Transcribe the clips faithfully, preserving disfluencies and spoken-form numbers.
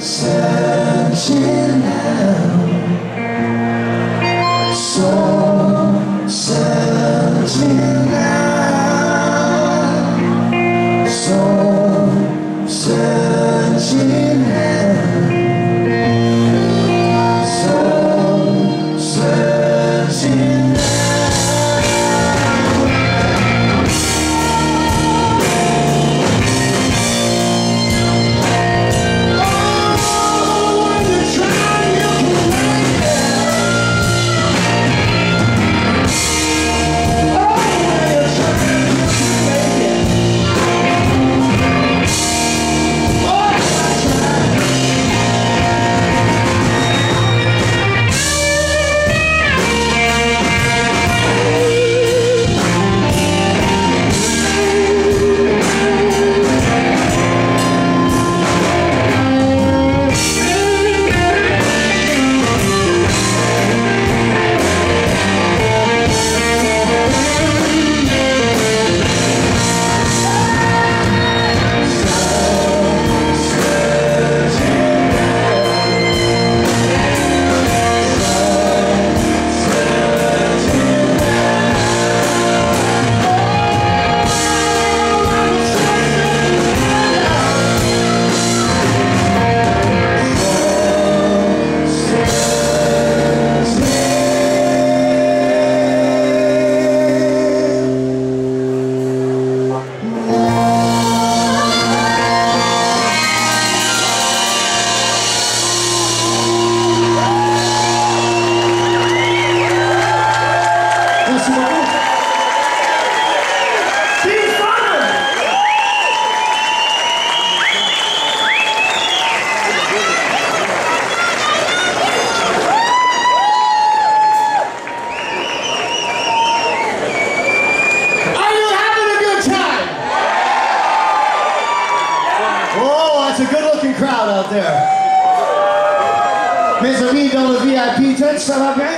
searching now, so searching now, so searching now, so searching now. It's a good-looking crowd out there. Mes amis dans le V I P tent, ça va bien?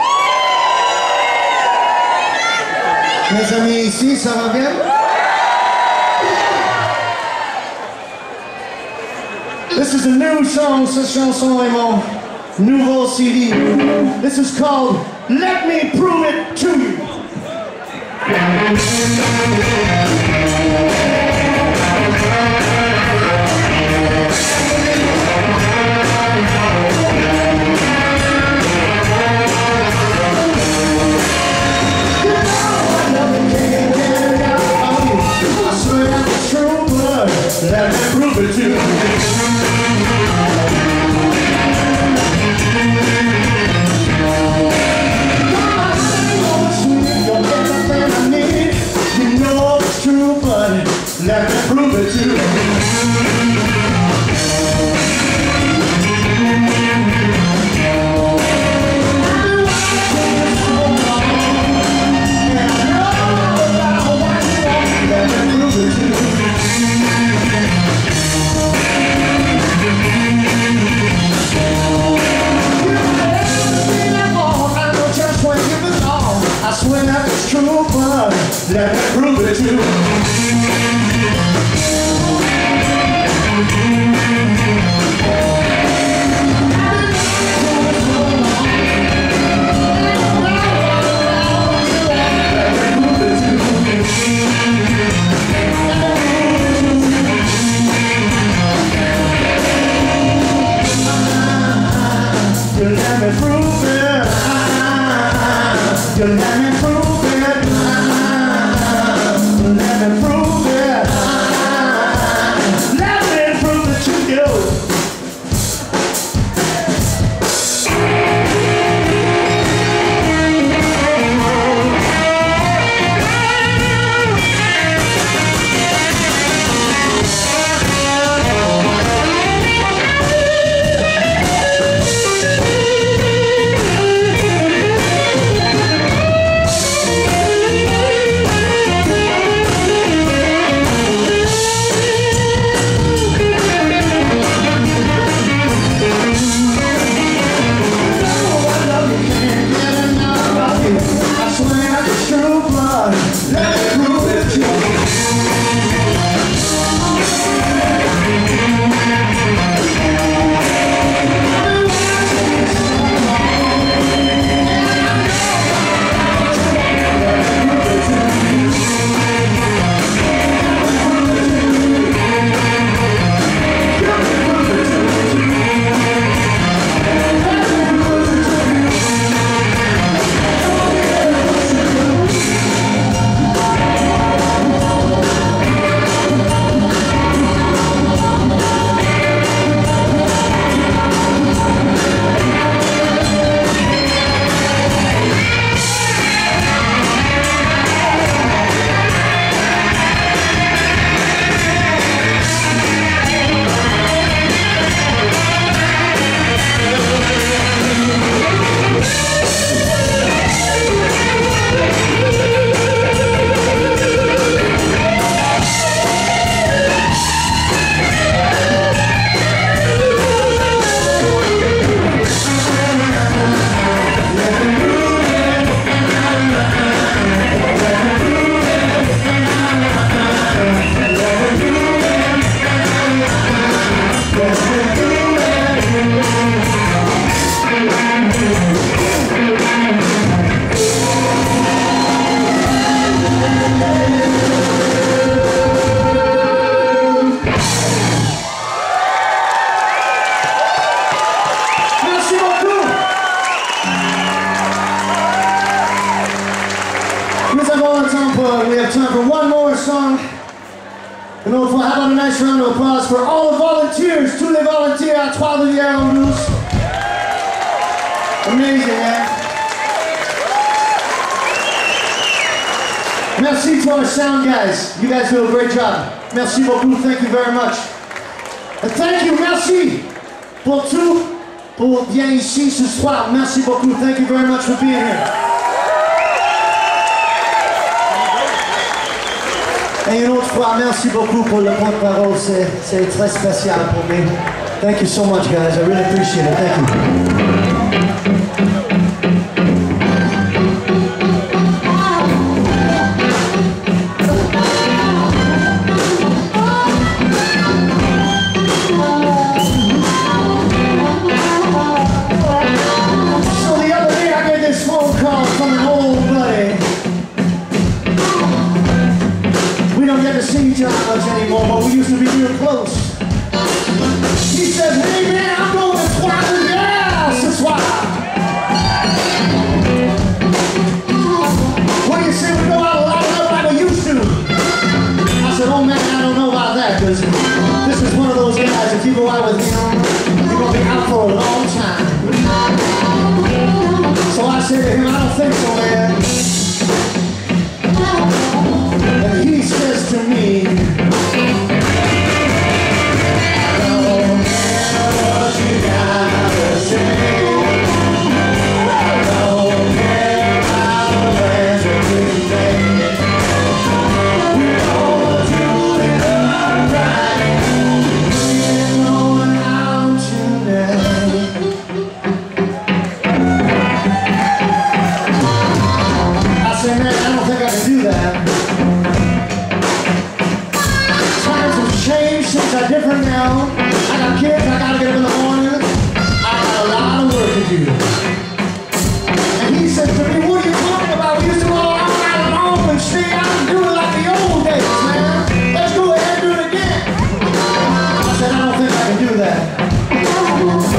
Mes amis ici, ça va bien? This is a new song, cette chanson est mon nouveau C D. This is called Let Me Prove It To You. Let me prove it to you. You know it's true, but let me prove it to you. Let me prove it to you. You let me prove it. You let me prove it. We have time for one more song. And how about a nice round of applause for all the volunteers, tous les volunteers à Trois-Rivières-en-Blues. Amazing, man. Merci to our sound guys. You guys do a great job. Merci beaucoup. Thank you very much. And thank you, merci pour tout, pour bien ici ce soir. Merci beaucoup. Thank you very much for being here. Et une autre fois, merci beaucoup pour le porte-parole, c'est très spécial pour moi. Thank you so much, guys. I really appreciate it. Thank you. So the other day I get this phone call from an old buddy. We don't get to see each other much anymore, but we used to be real close. He says, hey man, I'm going to Trois-Rivières ce soir. What do you say we go out a lot like we used to? I said, oh man, I don't know about that, because this is one of those guys, if you go out with him, you're going to be out for a long time. So I said to him, I don't think so, man. And he says to me, I don't care what you gotta say. I don't care how the plans are being made. We're gonna do it alright. We're going out tonight. I said, man, I don't think I can do that. Things are different now. I got kids, I gotta get up in the morning. I got a lot of work to do. And he said to me, what are you talking about? We used to go all night long and stay out and do it like the old days, man. Let's go ahead and do it again. I said, I don't think I can do that.